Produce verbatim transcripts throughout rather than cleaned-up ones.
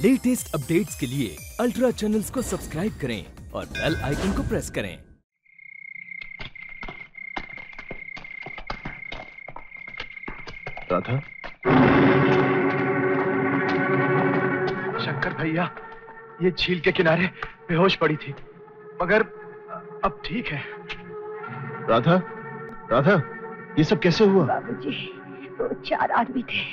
Latest updates के लिए ultra channels को सब्सक्राइब करें और बेल आइकन को प्रेस करें। राधा, शंकर भैया, ये झील के किनारे बेहोश पड़ी थी, मगर अब ठीक है। राधा, राधा, ये सब कैसे हुआ? बाबूजी, वो चार आदमी थे।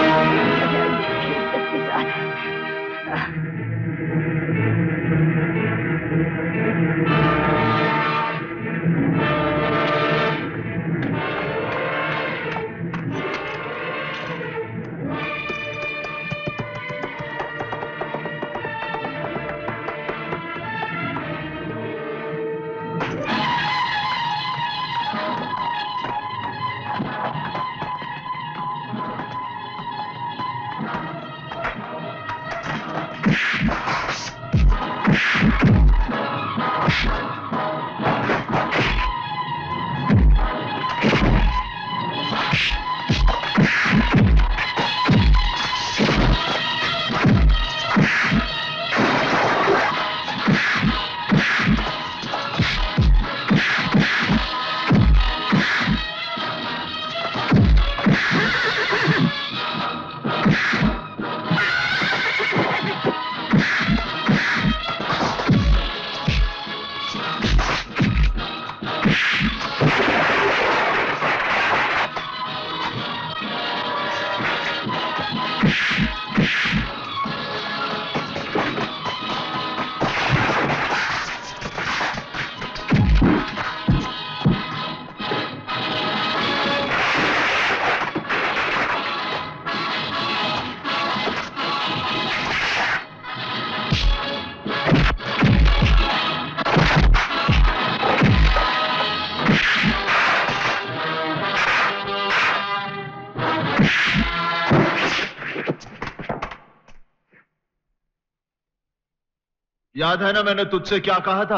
याद है ना मैंने तुझसे क्या कहा था?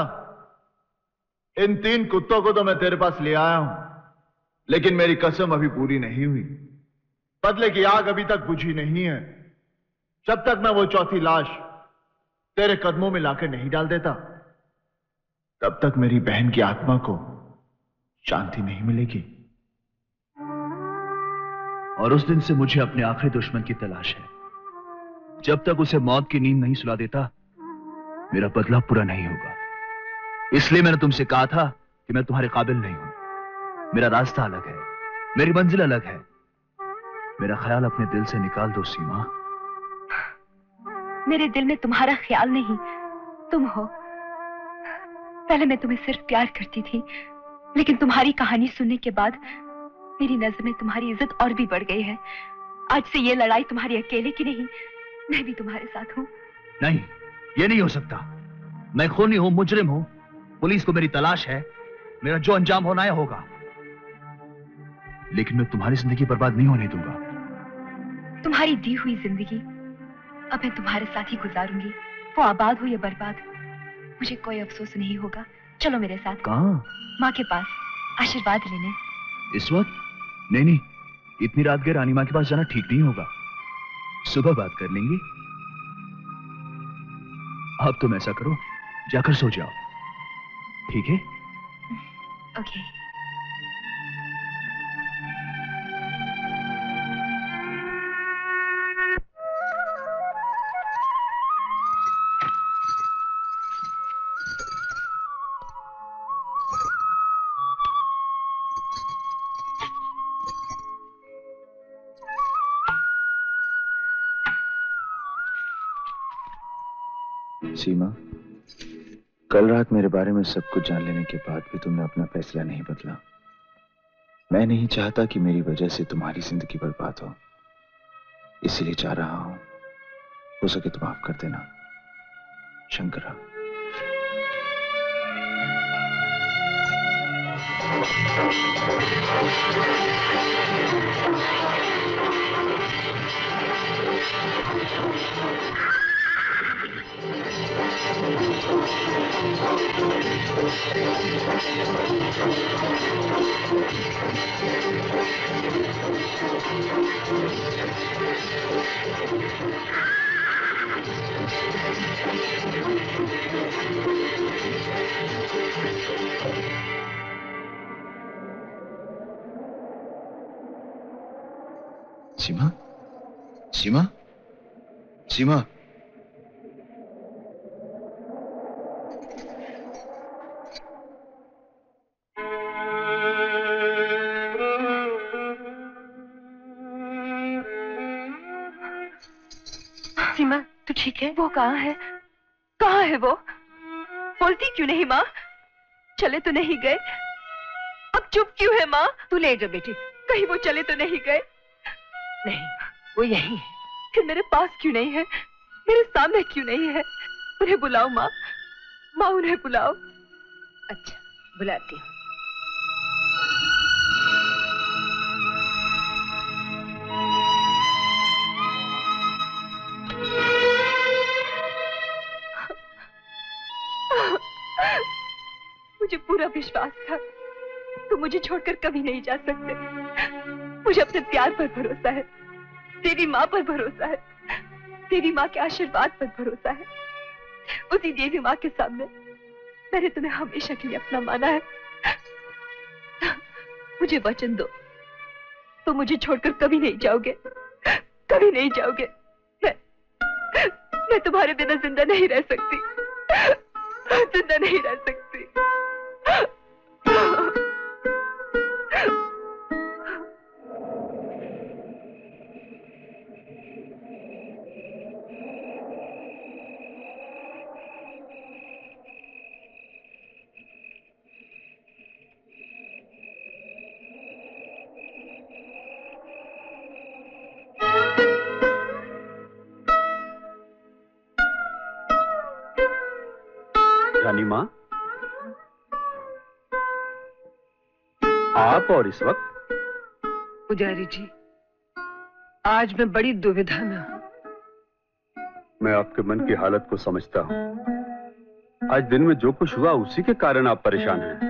इन तीन कुत्तों को तो मैं तेरे पास ले आया हूं, लेकिन मेरी कसम अभी पूरी नहीं हुई। बदले की आग अभी तक बुझी नहीं है। जब तक मैं वो चौथी लाश तेरे कदमों में लाकर नहीं डाल देता, तब तक मेरी बहन की आत्मा को शांति नहीं मिलेगी। और उस दिन से मुझे अपने आखिरी दुश्मन की तलाश है। जब तक उसे मौत की नींद नहीं सुला देता, मेरा बदला पूरा नहीं होगा। इसलिए मैंने तुमसे कहा था कि मैं तुम्हारे काबिल नहीं हूं। मेरा रास्ता अलग है, मेरी मंजिल अलग है। मेरा ख्याल अपने दिल से निकाल दो सीमा। मेरे दिल में तुम्हारा ख्याल नहीं, तुम हो। पहले मैं तुम्हें सिर्फ प्यार करती थी, लेकिन तुम्हारी कहानी सुनने के बाद मेरी नजर में तुम्हारी इज्जत और भी बढ़ गई है। आज से ये लड़ाई तुम्हारी अकेले की नहीं, मैं भी तुम्हारे साथ हूं। नहीं, ये नहीं हो सकता। मैं खूनी हूं, मुजरिम हूं। पुलिस को मेरी तलाश है। मेरा जो अंजाम होना है होगा, लेकिन मैं तुम्हारी जिंदगी बर्बाद नहीं होने दूंगा। तुम्हारी दी हुई जिंदगी अब मैं तुम्हारे साथ ही गुजारूंगी। वो आबाद हो या बर्बाद, मुझे कोई अफसोस नहीं होगा। चलो मेरे साथ। कहां? माँ के पास, आशीर्वाद लेने। इस वक्त? नहीं नहीं, इतनी रात के रानी माँ के पास जाना ठीक नहीं होगा। सुबह बात कर लेंगे। अब तुम ऐसा करो, जाकर सो जाओ, ठीक है? ओके। सीमा, कल रात मेरे बारे में सब कुछ जान लेने के बाद भी तुमने अपना फैसला नहीं बदला। मैं नहीं चाहता कि मेरी वजह से तुम्हारी जिंदगी बर्बाद हो, इसीलिए चाह रहा हूं हो सके तो माफ कर देना। शंकरा। सीमा, सीमा, सीमा। सीमा, तू ठीक है? वो कहाँ है? कहाँ है वो? बोलती क्यों नहीं माँ? चले तो नहीं गए? अब चुप क्यों है माँ? तू ले जा बेटी। कहीं वो चले तो नहीं गए? नहीं, वो यहीं है। फिर मेरे पास क्यों नहीं है? मेरे सामने क्यों नहीं है? उन्हें बुलाओ माँ, माँ उन्हें बुलाओ। अच्छा, बुलाती हूँ। मुझे पूरा विश्वास था तुम मुझे छोड़कर कभी नहीं जा सकते। मुझे अपने प्यार पर भरोसा है, तेरी माँ पर भरोसा है, तेरी माँ के आशीर्वाद पर भरोसा है। उसी देवी माँ के सामने मैंने तुम्हें हमेशा के लिए अपना माना है। मुझे वचन दो, तुम मुझे छोड़कर कभी नहीं जाओगे, कभी नहीं जाओगे। मैं, मैं तुम्हारे बिना जिंदा नहीं रह सकती, जिंदा नहीं रह सकती। रानी माँ, आप और इस वक्त? पुजारी जी, आज मैं बड़ी दुविधा में हूँ। मैं आपके मन की हालत को समझता हूँ। आज दिन में जो कुछ हुआ उसी के कारण आप परेशान हैं।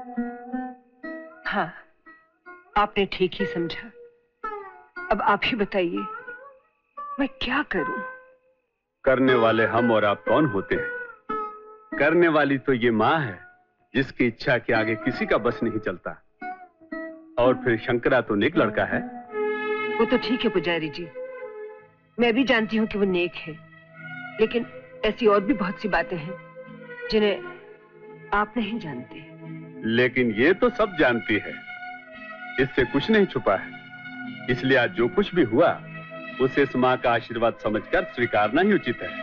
हाँ, आपने ठीक ही समझा। अब आप ही बताइए, मैं क्या करूं? करने वाले हम और आप कौन होते हैं? करने वाली तो ये माँ है जिसकी इच्छा के आगे किसी का बस नहीं चलता। और फिर शंकरा तो नेक लड़का है। वो तो ठीक है पुजारी जी, मैं भी जानती हूँ कि वो नेक है, लेकिन ऐसी और भी बहुत सी बातें हैं जिन्हें आप नहीं जानते। लेकिन ये तो सब जानती है, इससे कुछ नहीं छुपा है। इसलिए आज जो कुछ भी हुआ उसे इस माँ का आशीर्वाद समझकर स्वीकारना ही उचित है।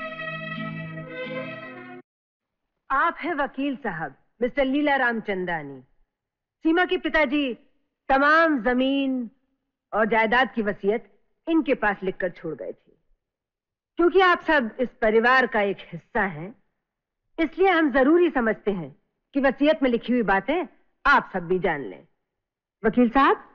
आप हैं वकील साहब मिस्टर लीला रामचंदानी। सीमा के पिताजी तमाम जमीन और जायदाद की वसीयत इनके पास लिखकर छोड़ गए थे। क्योंकि आप सब इस परिवार का एक हिस्सा हैं, इसलिए हम जरूरी समझते हैं कि वसीयत में लिखी हुई बातें आप सब भी जान लें। वकील साहब,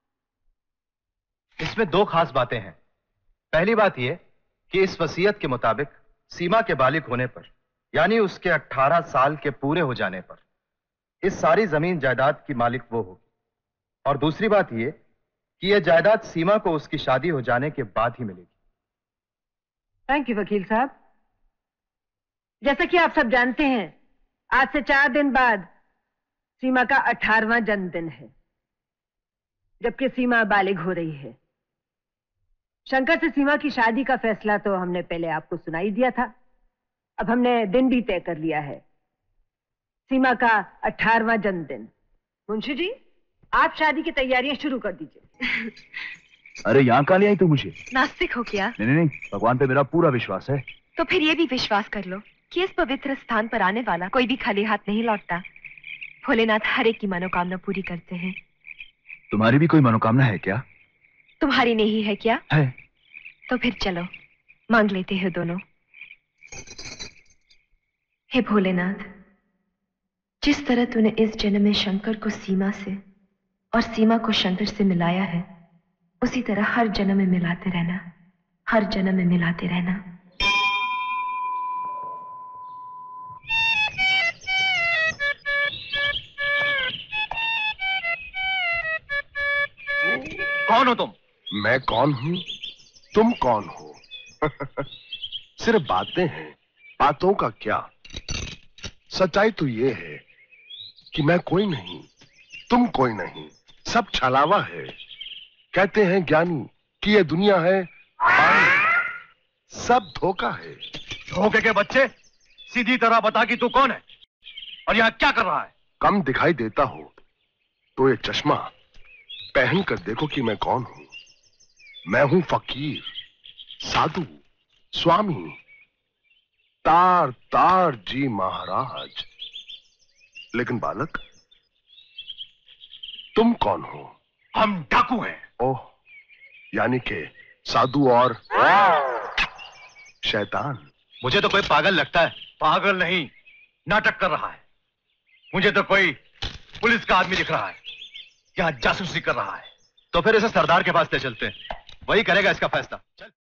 इसमें दो खास बातें हैं। पहली बात यह कि इस वसीयत के मुताबिक सीमा के बालिग होने पर, यानी उसके अठारह साल के पूरे हो जाने पर, इस सारी जमीन जायदाद की मालिक वो होगी। और दूसरी बात यह कि यह जायदाद सीमा को उसकी शादी हो जाने के बाद ही मिलेगी। थैंक यू वकील साहब। जैसा कि आप सब जानते हैं, आज से चार दिन बाद सीमा का अठारहवां जन्मदिन है, जबकि सीमा बालिग हो रही है। शंकर से सीमा की शादी का फैसला तो हमने पहले आपको सुनाई दिया था। अब हमने दिन भी तय कर लिया है, सीमा का अठारहवां जन्मदिन। मुंशी जी, आप शादी की तैयारियां शुरू कर दीजिए। अरे यहाँ कहाँ ले आई तू मुझे? नास्तिक हो क्या? नहीं नहीं नहीं, भगवान पे मेरा पूरा विश्वास है। तो फिर ये भी विश्वास कर लो कि इस पवित्र स्थान पर आने वाला कोई भी खाली हाथ नहीं लौटता। भोलेनाथ हर एक की मनोकामना पूरी करते हैं। तुम्हारी भी कोई मनोकामना है क्या? तुम्हारी नहीं है क्या? है। तो फिर चलो मांग लेते हैं दोनों। हे भोलेनाथ, जिस तरह तूने इस जन्म में शंकर को सीमा से और सीमा को शंकर से मिलाया है, उसी तरह हर जन्म में मिलाते रहना, हर जन्म में मिलाते रहना। कौन हो तुम? मैं कौन हूं? तुम कौन हो? सिर्फ बातें हैं, बातों का क्या। सच्चाई तो ये है कि मैं कोई नहीं, तुम कोई नहीं, सब छलावा है। कहते हैं ज्ञानी कि ये दुनिया है पानी, सब धोखा है। धोखे के बच्चे, सीधी तरह बता कि तू कौन है और यहाँ क्या कर रहा है। कम दिखाई देता हो तो ये चश्मा पहन कर देखो कि मैं कौन हूं। मैं हूं फकीर, साधु, स्वामी, तार तार जी महाराज। लेकिन बालक, तुम कौन हो? हम डाकू हैं। ओह, यानी के साधु और शैतान। मुझे तो कोई पागल लगता है। पागल नहीं, नाटक कर रहा है। मुझे तो कोई पुलिस का आदमी दिख रहा है, यहाँ जासूसी कर रहा है। तो फिर इसे सरदार के पास ले चलते हैं, वही करेगा इसका फैसला। चल।